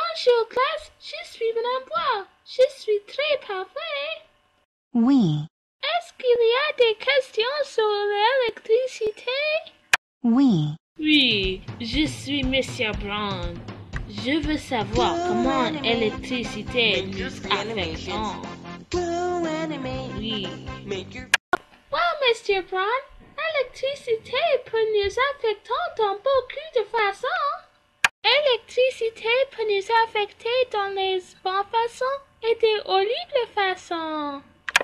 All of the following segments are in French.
Bonjour classe, je suis Benoît. Je suis très parfait. Oui, Est-ce qu'il y a des questions sur l'électricité? oui, Oui, je suis Monsieur Brown. Je veux savoir comment l'électricité nous affectons. Oui. Well, Mr. Brown, l'électricité peut nous affecter dans beaucoup de façons. L'électricité peut nous affecter dans les bonnes façons et des horribles façons.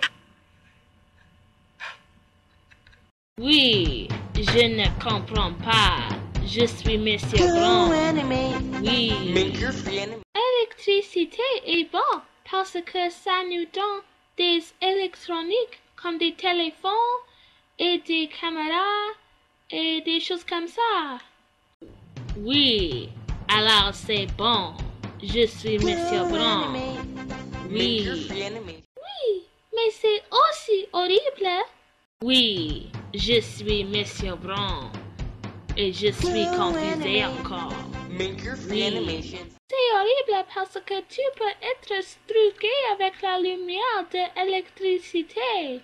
Oui, je ne comprends pas. Je suis Monsieur Brown. Oui. L'électricité est bon parce que ça nous donne des électroniques comme des téléphones et des caméras et des choses comme ça. Oui, alors c'est bon. Je suis Monsieur Brown. Oui. Oui, mais c'est aussi horrible. Oui, je suis Monsieur Brown. Et je suis confusé encore. Oui. C'est horrible parce que tu peux être struqué avec la lumière de l'électricité.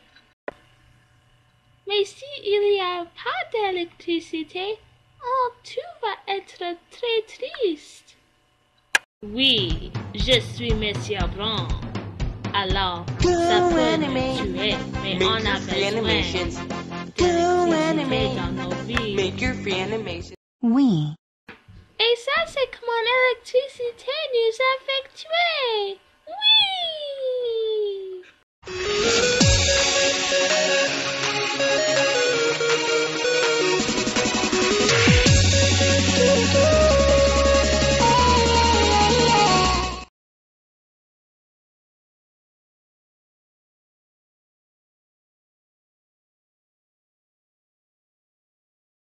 Mais s'il n'y a pas d'électricité, oh, tu vas être très triste. Oui, je suis Monsieur Brown. Alors, ça peut nous tuer, mais on a besoin d'électricité dans nos vies. oui. Et ça, c'est comment l'électricité nous affecte. Oui!